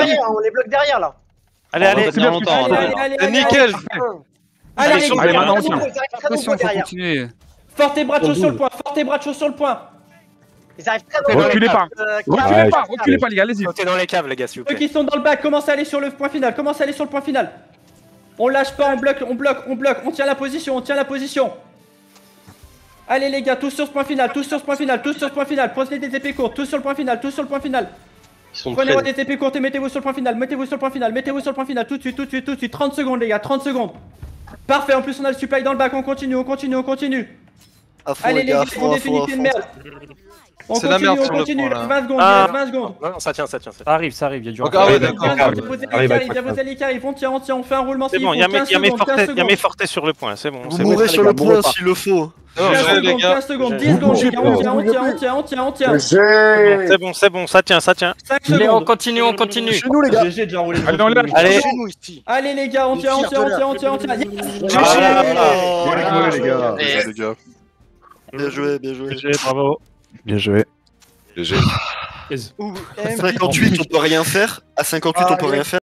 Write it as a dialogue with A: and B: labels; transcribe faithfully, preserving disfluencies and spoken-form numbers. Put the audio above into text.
A: derrière, on les bloque derrière là.
B: Allez, allez,
C: C'est bien ce que tu
D: Allez,
C: fais.
D: allez, allez, allez,
B: nickel.
D: Allez,
B: Allez,
D: les
C: allez,
D: gars,
C: maintenant, on
A: Ils
C: tient.
A: arrivent très
E: Attention,
A: nombreux
E: faut
A: derrière.
E: continuer.
D: fort tes bras de chaud sur le point, fort tes bras de chaud sur le point.
A: Ils arrivent très nombreux.
C: Reculez pas.
A: Euh,
C: Reculez
F: Ouais,
C: pas, reculez pas, les gars, allez-y.
B: Sautez dans les caves, les gars, s'il vous
D: Ceux
B: plaît.
D: qui sont dans le bac, commencez à aller sur le point final, commencez à aller sur le point final. On lâche pas, on bloque, on bloque, on bloque, on tient la position, on tient la position. Allez les gars, tous sur ce point final, tous sur ce point final, tous sur ce point final. Prenez des épées courtes, tous sur le point final, tous sur le point final.
G: Ils sont
D: Prenez-moi
G: très...
D: des épées courtes et mettez-vous sur le point final, mettez-vous sur le point final, mettez-vous sur le point final, tout de suite, tout de suite, tout de suite. trente secondes les gars, trente secondes. Parfait, en plus on a le supply dans le bac, on continue, on continue, on continue.
G: à fond,
D: Allez les
G: gars,
D: gars,
G: à fond,
D: on
G: à
D: définit
G: fond, à
D: une
G: fond.
D: merde. On
H: C'est la
D: continue,
H: merde
D: on
H: sur le
D: continue,
H: point, là.
D: vingt secondes,
B: Ah.
D: il reste vingt secondes.
B: Non, non, ça tient, ça tient. Ça tient.
F: Ça arrive, ça arrive, il y a du
H: Donc,
F: retard.
H: ah ouais,
D: vingt
H: d'accord.
D: secondes,
F: Arrive,
D: il y a vos alliés
F: arrive,
D: qui arrivent,
F: arrive.
D: il y a vos alliés qui arrivent, on tient, on tient, on fait un roulement
B: C'est
D: s'il
B: bon,
D: faut,
B: il y a mes-
D: quinze
B: il y a mes
D: secondes, quinze
B: fortes- il y a mes
D: secondes.
B: fortes sur le point, c'est bon.
G: Vous
B: c'est bon.
G: mourrez
F: c'est
G: sur
F: bon,
G: le
F: mourrez
G: point
F: pas.
G: s'il le faut.
H: Non,
D: quinze
H: je- les
D: secondes,
H: gars.
D: quinze secondes,
B: J'ai-
D: dix secondes,
C: bougez
D: les gars,
C: pas.
D: on tient, on tient, on tient, on tient, on tient.
B: C'est bon, c'est bon, ça tient, ça tient.
D: cinq
F: Allez, on
D: secondes.
F: continue, on continue.
G: Chez nous, les gars.
D: G G déjà roulé.
C: Allez, on lâche.
B: Allez.
G: Chez nous, ici.
D: Allez les gars, on tient, on tient, on tient, on tient, on tient. Yes.
B: Voilà,
C: Bien joué, les gars.
H: Bien joué, les gars.
G: Bien joué, bien joué.
B: Bravo.
F: Bien joué.
H: G G.
G: À cinquante-huit, on peut rien faire. À cinquante-huit, on peut rien faire.